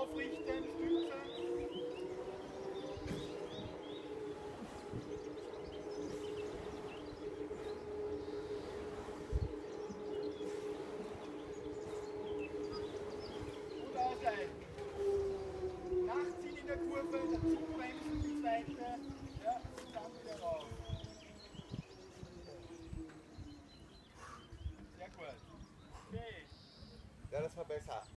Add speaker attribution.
Speaker 1: Aufrichten, stützen. Gut ausleiten. Nachziehen in der Kurve, dazu bremsen die zweite. Ja, und dann wieder raus. Sehr gut. Okay.
Speaker 2: Ja, das war besser.